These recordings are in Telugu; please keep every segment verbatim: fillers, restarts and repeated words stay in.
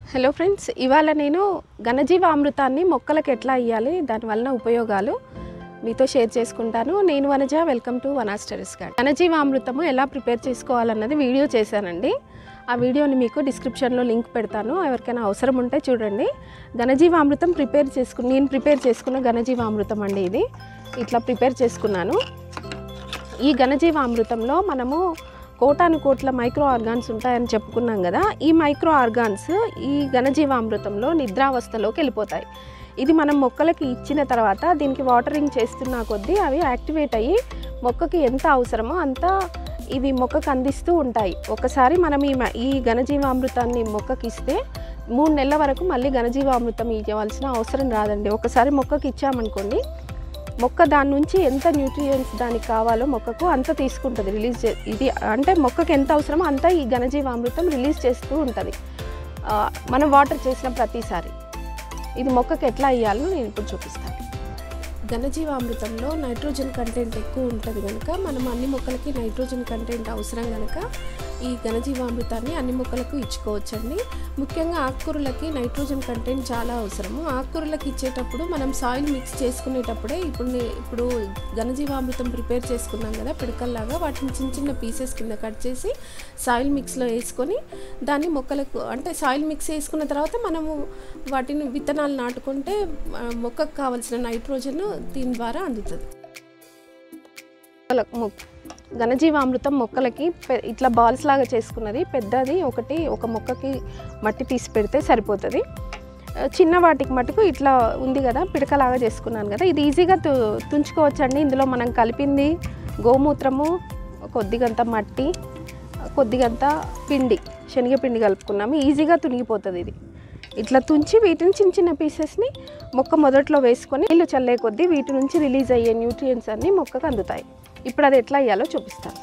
హలో ఫ్రెండ్స్, ఇవాళ నేను ఘనజీవామృతాన్ని మొక్కలకు ఎట్లా ఇవ్వాలి, దానివల్ల ఉపయోగాలు మీతో షేర్ చేసుకుంటాను. నేను Vanaja, welcome to Vana's terrace garden. ఘనజీవామృతము ఎలా ప్రిపేర్ చేసుకోవాలన్నది వీడియో చేశానండి. ఆ వీడియోని మీకు డిస్క్రిప్షన్లో లింక్ పెడతాను, ఎవరికైనా అవసరం ఉంటే చూడండి. ఘనజీవామృతం ప్రిపేర్ చేసుకుని నేను ప్రిపేర్ చేసుకున్న ఘనజీవామృతం అండి. ఇది ఇట్లా ప్రిపేర్ చేసుకున్నాను. ఈ ఘనజీవామృతంలో మనము కోటాను కోట్ల మైక్రో ఆర్గాన్స్ ఉంటాయని చెప్పుకున్నాం కదా. ఈ మైక్రో ఆర్గాన్స్ ఈ ఘనజీవామృతంలో నిద్రావస్థలోకి వెళ్ళిపోతాయి. ఇది మనం మొక్కలకి ఇచ్చిన తర్వాత దీనికి వాటరింగ్ చేస్తున్న కొద్దీ అవి యాక్టివేట్ అయ్యి మొక్కకి ఎంత అవసరమో అంత ఇవి మొక్కకు అందిస్తూ ఉంటాయి. ఒకసారి మనం ఈ ఈ ఘనజీవామృతాన్ని మొక్కకి ఇస్తే మూడు నెలల వరకు మళ్ళీ ఘనజీవామృతం ఇవ్వాల్సిన అవసరం రాదండి. ఒకసారి మొక్కకి ఇచ్చామనుకోండి, మొక్క దాని నుంచి ఎంత న్యూట్రియంట్స్ దానికి కావాలో మొక్కకు అంత తీసుకుంటుంది, రిలీజ్ చే ఇది అంటే మొక్కకి ఎంత అవసరమో అంత ఈ ఘనజీవామృతం రిలీజ్ చేస్తూ ఉంటుంది మనం వాటర్ చేసిన ప్రతిసారి. ఇది మొక్కకి ఎట్లా ఇవ్వాలో నేను ఇప్పుడు చూపిస్తాను. ఘనజీవామృతంలో నైట్రోజన్ కంటెంట్ ఎక్కువ ఉంటుంది కనుక మనం అన్ని మొక్కలకి నైట్రోజన్ కంటెంట్ అవసరం కనుక ఈ ఘనజీవామృతాన్ని అన్ని మొక్కలకు ఇచ్చుకోవచ్చండి. ముఖ్యంగా ఆకుకూరలకి నైట్రోజన్ కంటెంట్ చాలా అవసరము. ఆకుకూరలకి ఇచ్చేటప్పుడు మనం సాయిల్ మిక్స్ చేసుకునేటప్పుడే ఇప్పుడు ఇప్పుడు ఘనజీవామృతం ప్రిపేర్ చేసుకున్నాం కదా పిడకల్లాగా, వాటిని చిన్న చిన్న పీసెస్ కింద కట్ చేసి సాయిల్ మిక్స్లో వేసుకొని దాన్ని మొక్కలకు అంటే సాయిల్ మిక్స్ వేసుకున్న తర్వాత మనము వాటిని విత్తనాలు నాటుకుంటే మొక్కకు కావాల్సిన నైట్రోజన్ దీని ద్వారా అందుతుంది. ఘనజీవామృతం మొక్కలకి ఇట్లా బాల్స్ లాగా చేసుకున్నది పెద్దది ఒకటి ఒక మొక్కకి మట్టి తీసి పెడితే సరిపోతుంది. చిన్న వాటికి మటుకు ఇట్లా ఉంది కదా పిడకలాగా చేసుకున్నాను కదా, ఇది ఈజీగా తు తుంచుకోవచ్చండి. ఇందులో మనం కలిపింది గోమూత్రము, కొద్దిగంత మట్టి, కొద్దిగంత పిండి, శనగపిండి కలుపుకున్నాము. ఈజీగా తునిగిపోతుంది. ఇది ఇట్లా తుంచి వీటిని చిన్న చిన్న పీసెస్ని మొక్క మొదట్లో వేసుకొని నీళ్ళు చల్లే కొద్దీ వీటి నుంచి రిలీజ్ అయ్యే న్యూట్రియంట్స్ అన్నీ మొక్కకు అందుతాయి. ఇప్పుడు అది ఎట్లా అయ్యాలో చూపిస్తాను.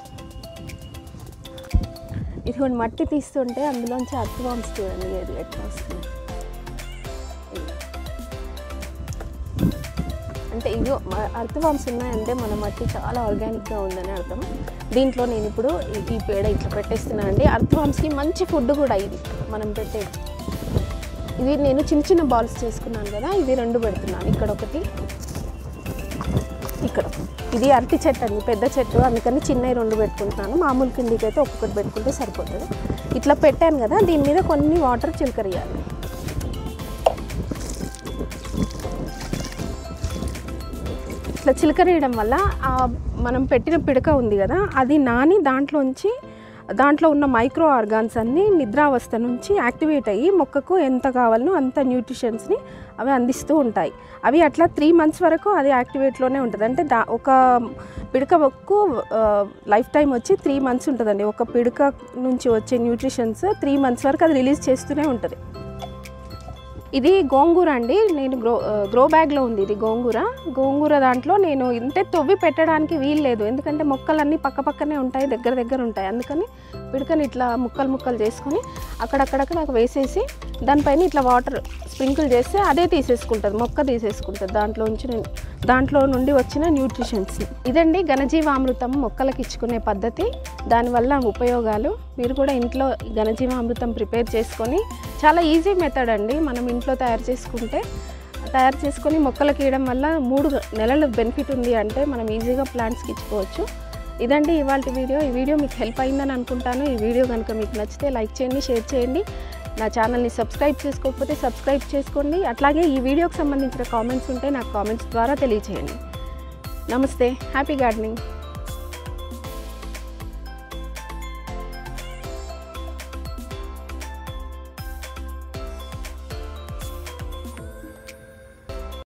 ఇదిగోండి మట్టి తీస్తుంటే అందులోంచి అర్థవామ్స్ చూడండి ఏది ఎట్లా వస్తుంది. అంటే ఇదిగో అర్థవామ్స్ ఉన్నాయంటే మన మట్టి చాలా ఆర్గానిక్గా ఉందని అర్థం. దీంట్లో నేను ఇప్పుడు ఈ పేడ ఇట్లా పెట్టేస్తున్నాను అండి. అర్థవామ్స్కి మంచి ఫుడ్ కూడా ఇది మనం పెట్టేది. ఇది నేను చిన్న చిన్న బాల్స్ చేసుకున్నాను కదా, ఇది రెండు పెడుతున్నాను. ఇక్కడ ఒకటి, ఇక్కడ ఇది అరటి చెట్టు అండి, పెద్ద చెట్టు, అందుకని చిన్నవి రెండు పెట్టుకుంటున్నాను. మామూలు కిందికి అయితే ఒక్కొక్కటి పెట్టుకుంటే సరిపోతుంది. ఇట్లా పెట్టాను కదా, దీని మీద కొన్ని వాటర్ చిలకరియాలి. ఇట్లా చిలకరేయడం వల్ల మనం పెట్టిన పిడక ఉంది కదా అది నాని దాంట్లోంచి దాంట్లో ఉన్న మైక్రో ఆర్గాన్స్ అన్నీ నిద్రావస్థ నుంచి యాక్టివేట్ అయ్యి మొక్కకు ఎంత కావాలనో అంత న్యూట్రిషన్స్ని అవి అందిస్తూ ఉంటాయి. అవి అట్లా త్రీ మంత్స్ వరకు అది యాక్టివేట్లోనే ఉంటుంది. అంటే దా ఒక పిడకకు లైఫ్ టైం వచ్చి త్రీ మంత్స్ ఉంటుందండి. ఒక పిడక నుంచి వచ్చే న్యూట్రిషన్స్ త్రీ మంత్స్ వరకు అది రిలీజ్ చేస్తూనే ఉంటుంది. ఇది గోంగూర అండి, నేను గ్రో గ్రో బ్యాగ్లో ఉంది ఇది గోంగూర. గోంగూర దాంట్లో నేను ఇంతే తవ్వి పెట్టడానికి వీలు లేదు, ఎందుకంటే మొక్కలన్నీ పక్క పక్కనే ఉంటాయి, దగ్గర దగ్గర ఉంటాయి. అందుకని పిడకని ఇట్లా ముక్కలు ముక్కలు చేసుకొని అక్కడక్కడక్కడ వేసేసి దానిపైన ఇట్లా వాటర్ స్ప్రింకిల్ చేస్తే అదే తీసేసుకుంటుంది, మొక్క తీసేసుకుంటుంది దాంట్లో నుంచి దాంట్లో నుండి వచ్చిన న్యూట్రిషన్స్. ఇదండి ఘనజీవామృతం మొక్కలకి ఇచ్చుకునే పద్ధతి, దానివల్ల ఉపయోగాలు. మీరు కూడా ఇంట్లో ఘనజీవామృతం ప్రిపేర్ చేసుకొని, చాలా ఈజీ మెథడ్ అండి, మనం ఇంట్లో తయారు చేసుకుంటే తయారు చేసుకొని మొక్కలకి ఇవ్వడం వల్ల మూడు నెలల బెనిఫిట్ ఉంది అంటే మనం ఈజీగా ప్లాంట్స్కి ఇచ్చుకోవచ్చు. ఇదండి ఇవాళ వీడియో. ఈ వీడియో మీకు హెల్ప్ అయిందని అనుకుంటాను. ఈ వీడియో కనుక మీకు నచ్చితే లైక్ చేయండి, షేర్ చేయండి. నా ఛానల్ని సబ్స్క్రైబ్ చేసుకోకపోతే సబ్స్క్రైబ్ చేసుకోండి. అట్లాగే ఈ వీడియోకి సంబంధించిన కామెంట్స్ ఉంటే నాకు కామెంట్స్ ద్వారా తెలియచేయండి. నమస్తే, హ్యాపీ గార్డెనింగ్.